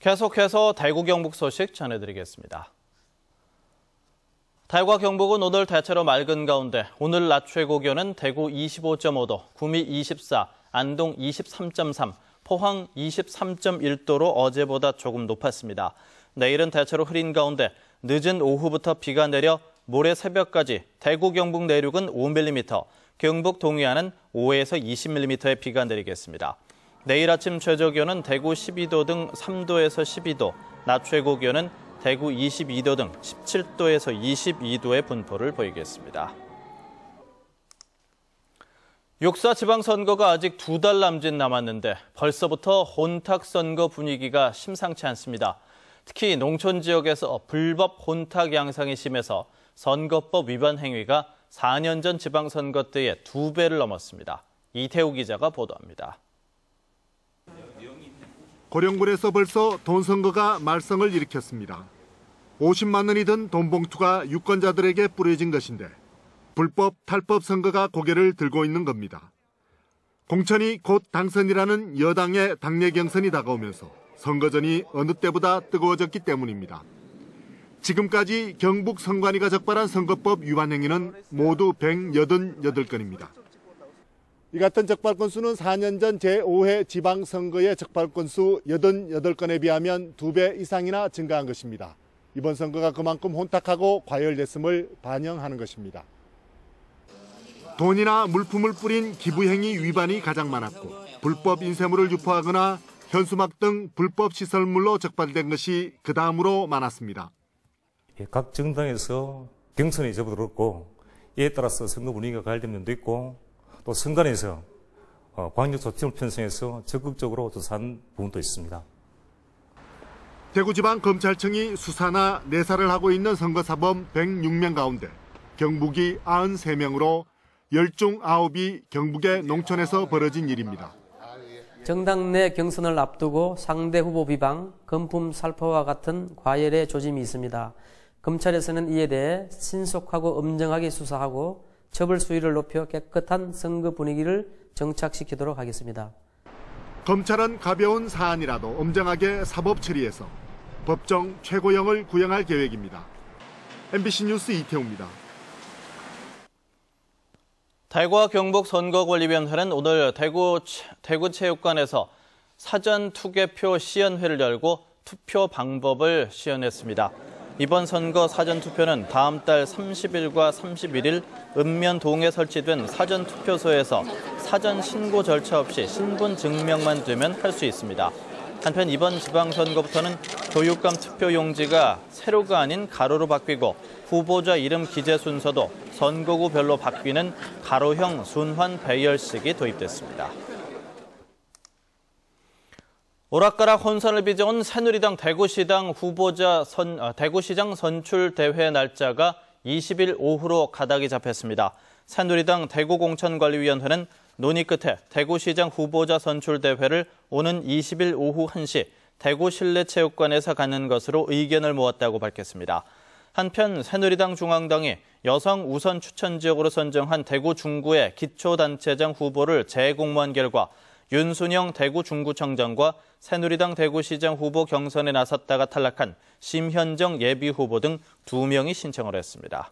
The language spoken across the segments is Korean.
계속해서 대구 경북 소식 전해드리겠습니다. 대구와 경북은 오늘 대체로 맑은 가운데 오늘 낮 최고 기온은 대구 25.5도, 구미 24, 안동 23.3, 포항 23.1도로 어제보다 조금 높았습니다. 내일은 대체로 흐린 가운데 늦은 오후부터 비가 내려 모레 새벽까지 대구 경북 내륙은 5mm, 경북 동해안은 5에서 20mm의 비가 내리겠습니다. 내일 아침 최저 기온은 대구 12도 등 3도에서 12도, 낮 최고 기온은 대구 22도 등 17도에서 22도의 분포를 보이겠습니다. 6.4 지방선거가 아직 2달 남짓 남았는데 벌써부터 혼탁 선거 분위기가 심상치 않습니다. 특히 농촌 지역에서 불법 혼탁 양상이 심해서 선거법 위반 행위가 4년 전 지방선거 때의 2배를 넘었습니다. 이태우 기자가 보도합니다. 고령군에서 벌써 돈선거가 말썽을 일으켰습니다. 50만 원이 든 돈봉투가 유권자들에게 뿌려진 것인데 불법 탈법 선거가 고개를 들고 있는 겁니다. 공천이 곧 당선이라는 여당의 당내 경선이 다가오면서 선거전이 어느 때보다 뜨거워졌기 때문입니다. 지금까지 경북 선관위가 적발한 선거법 위반 행위는 모두 188건입니다. 이 같은 적발 건수는 4년 전 제5회 지방선거의 적발 건수 88건에 비하면 2배 이상이나 증가한 것입니다. 이번 선거가 그만큼 혼탁하고 과열됐음을 반영하는 것입니다. 돈이나 물품을 뿌린 기부행위 위반이 가장 많았고 불법 인쇄물을 유포하거나 현수막 등 불법 시설물로 적발된 것이 그 다음으로 많았습니다. 각 정당에서 경선에 접어들었고 이에 따라서 선거 분위기가 가열된 면도 있고 또 선관위에서 광역 조치를 편성해서 적극적으로 조사한 부분도 있습니다. 대구지방검찰청이 수사나 내사를 하고 있는 선거사범 106명 가운데 경북이 93명으로 10중 9이 경북의 농촌에서 벌어진 일입니다. 정당 내 경선을 앞두고 상대 후보 비방, 금품 살포와 같은 과열의 조짐이 있습니다. 검찰에서는 이에 대해 신속하고 엄정하게 수사하고 처벌 수위를 높여 깨끗한 선거 분위기를 정착시키도록 하겠습니다. 검찰은 가벼운 사안이라도 엄정하게 사법 처리해서 법정 최고형을 구형할 계획입니다. MBC 뉴스 이태우입니다. 대구와 경북 선거관리위원회는 오늘 대구체육관에서 사전 투개표 시연회를 열고 투표 방법을 시연했습니다. 이번 선거 사전투표는 다음 달 30일과 31일 읍면동에 설치된 사전투표소에서 사전 신고 절차 없이 신분 증명만 되면 할 수 있습니다. 한편 이번 지방선거부터는 교육감 투표용지가 세로가 아닌 가로로 바뀌고 후보자 이름 기재 순서도 선거구별로 바뀌는 가로형 순환 배열식이 도입됐습니다. 오락가락 혼선을 빚어온 새누리당 대구시장 대구시장 선출대회 날짜가 20일 오후로 가닥이 잡혔습니다. 새누리당 대구공천관리위원회는 논의 끝에 대구시장 후보자 선출대회를 오는 20일 오후 1시 대구실내체육관에서 갖는 것으로 의견을 모았다고 밝혔습니다. 한편 새누리당 중앙당이 여성 우선 추천 지역으로 선정한 대구 중구의 기초단체장 후보를 재공모한 결과 윤순영 대구 중구청장과 새누리당 대구시장 후보 경선에 나섰다가 탈락한 심현정 예비후보 등 2명이 신청을 했습니다.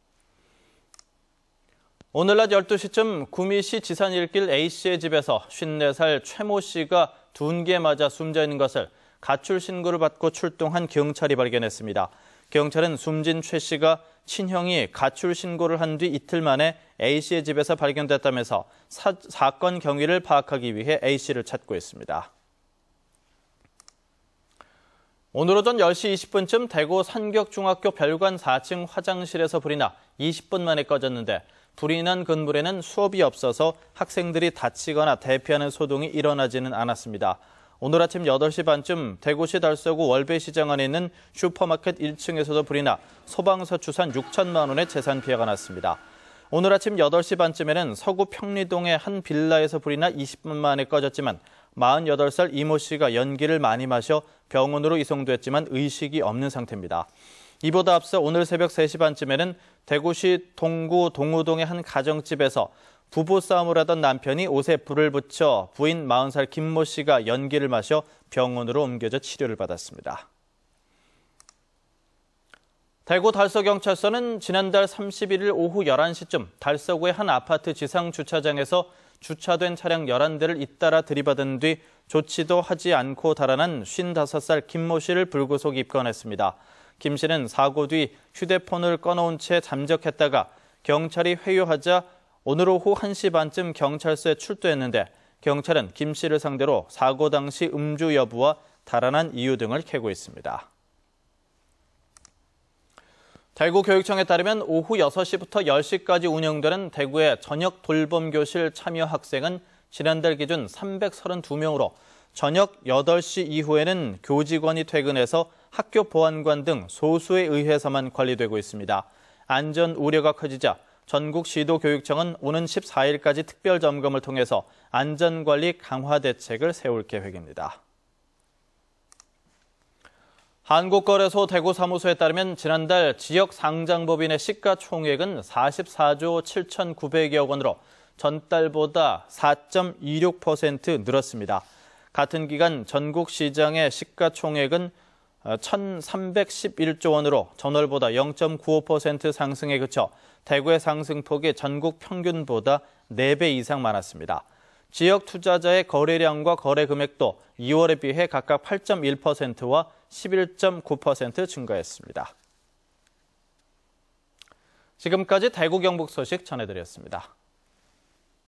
오늘 낮 12시쯤 구미시 지산일길 A씨의 집에서 54살 최모 씨가 둔기에 맞아 숨져 있는 것을 가출 신고를 받고 출동한 경찰이 발견했습니다. 경찰은 숨진 최 씨가 친형이 가출 신고를 한 뒤 이틀 만에 A씨의 집에서 발견됐다면서 사건 경위를 파악하기 위해 A씨를 찾고 있습니다. 오늘 오전 10시 20분쯤 대구 산격중학교 별관 4층 화장실에서 불이 나 20분 만에 꺼졌는데 불이 난 건물에는 수업이 없어서 학생들이 다치거나 대피하는 소동이 일어나지는 않았습니다. 오늘 아침 8시 반쯤 대구시 달서구 월배시장 안에 있는 슈퍼마켓 1층에서도 불이 나 소방서 추산 6천만 원의 재산 피해가 났습니다. 오늘 아침 8시 반쯤에는 서구 평리동의 한 빌라에서 불이 나 20분 만에 꺼졌지만 48살 이모 씨가 연기를 많이 마셔 병원으로 이송됐지만 의식이 없는 상태입니다. 이보다 앞서 오늘 새벽 3시 반쯤에는 대구시 동구 동우동의 한 가정집에서 부부싸움을 하던 남편이 옷에 불을 붙여 부인 40살 김모 씨가 연기를 마셔 병원으로 옮겨져 치료를 받았습니다. 대구 달서경찰서는 지난달 31일 오후 11시쯤 달서구의 한 아파트 지상 주차장에서 주차된 차량 11대를 잇따라 들이받은 뒤 조치도 하지 않고 달아난 55살 김모 씨를 불구속 입건했습니다. 김 씨는 사고 뒤 휴대폰을 꺼놓은 채 잠적했다가 경찰이 회유하자 오늘 오후 1시 반쯤 경찰서에 출두했는데 경찰은 김 씨를 상대로 사고 당시 음주 여부와 달아난 이유 등을 캐고 있습니다. 대구교육청에 따르면 오후 6시부터 10시까지 운영되는 대구의 저녁 돌봄교실 참여 학생은 지난달 기준 332명으로 저녁 8시 이후에는 교직원이 퇴근해서 학교 보안관 등 소수에 의해서만 관리되고 있습니다. 안전 우려가 커지자 전국시도교육청은 오는 14일까지 특별 점검을 통해서 안전관리 강화 대책을 세울 계획입니다. 한국거래소 대구사무소에 따르면 지난달 지역 상장법인의 시가총액은 44조 7,900여 원으로 전달보다 4.26% 늘었습니다. 같은 기간 전국 시장의 시가총액은 1,311조 원으로 전월보다 0.95% 상승에 그쳐 대구의 상승폭이 전국 평균보다 4배 이상 많았습니다. 지역 투자자의 거래량과 거래 금액도 2월에 비해 각각 8.1%와 11.9% 증가했습니다. 지금까지 대구 경북 소식 전해드렸습니다.